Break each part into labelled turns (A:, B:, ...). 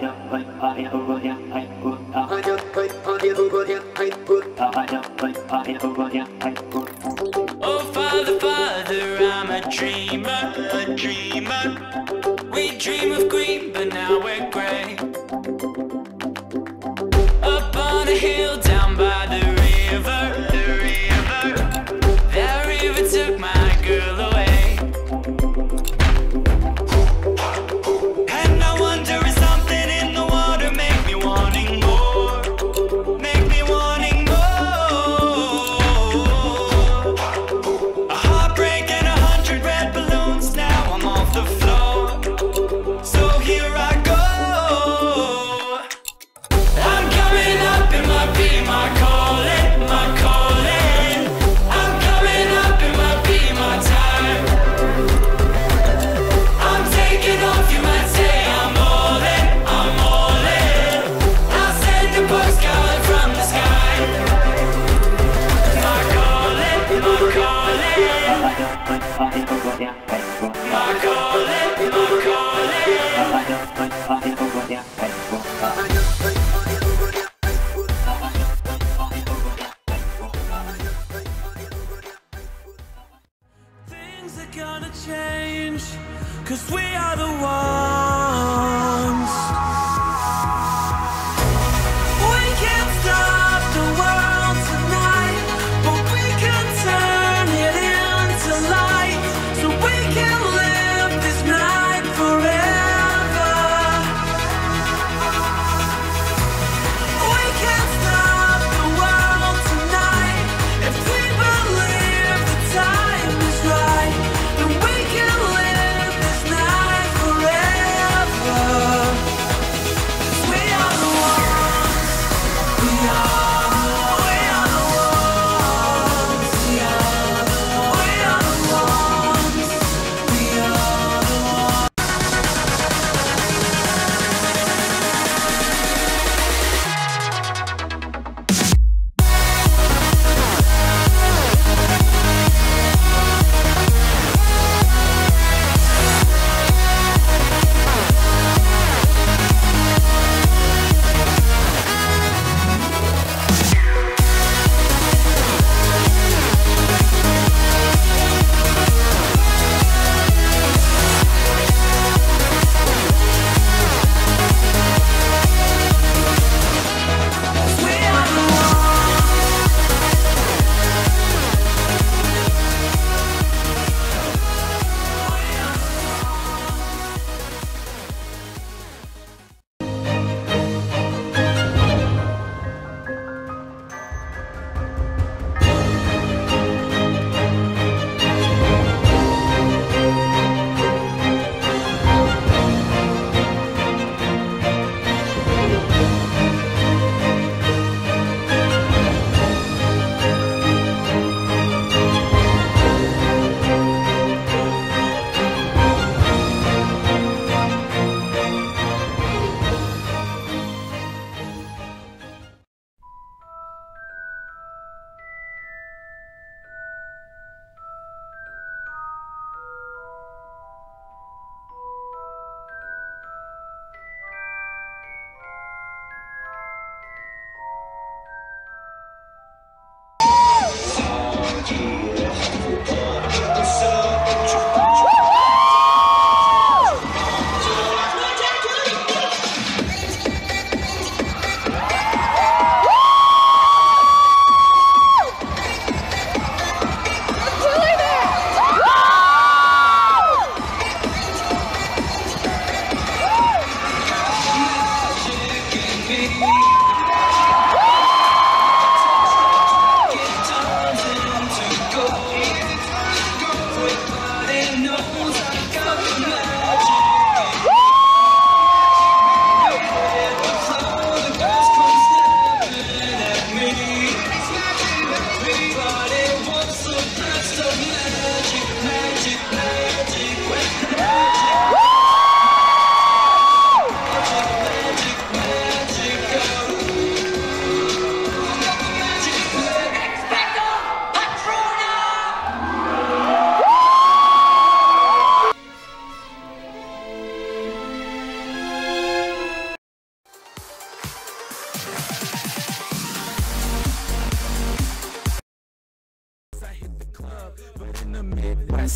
A: Oh, Father, Father, I'm a dreamer, a dreamer. We dream of green, but now we're gray. Up on a hill down by the river, that river took my girl away. And I wonder if something in the water make me wanting more, make me wanting more. A heartbreak and 100 red balloons, now I'm off the floor. So here I go. I'm coming up, it might be my calling, my calling. I'm coming up, it might be my time. I'm taking off, you might say I'm all in, I'm all in. I'll send a postcard from the sky. My calling, my calling. My calling, my Things are gonna change, 'cause we are the ones. We can't stop the world tonight, but we can turn it into light, so we can live this night forever.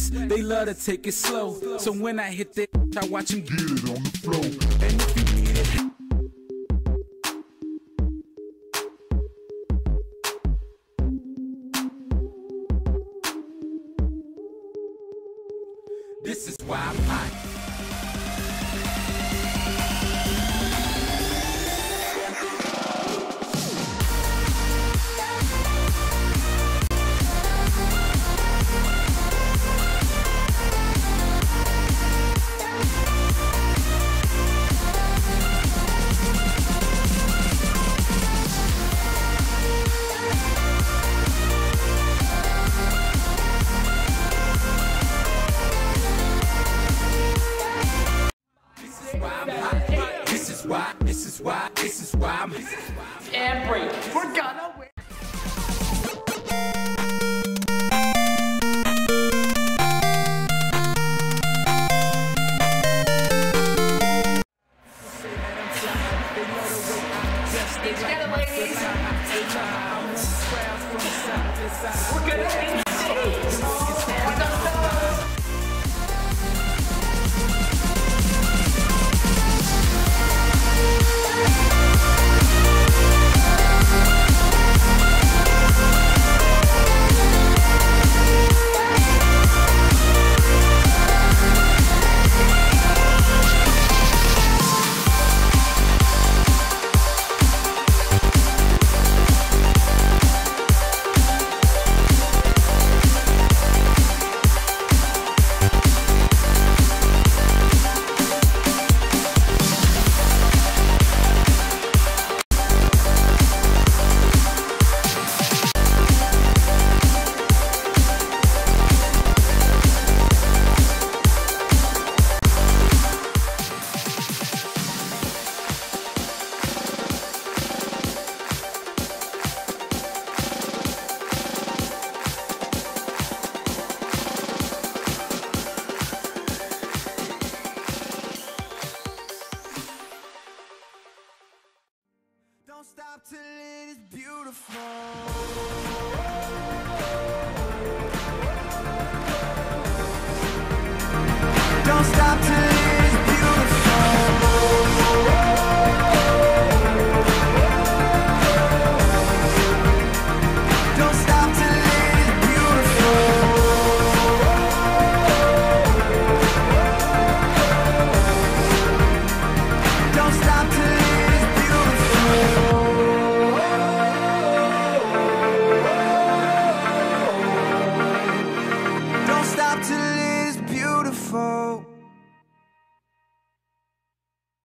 B: West, they love to take it slow. So when I hit that, I watch him get it on the floor. And if you need it, this is why I'm hot. This is why I'm
C: and break. We're gonna win. Together, ladies. We're gonna win.
A: Don't stop till it is beautiful.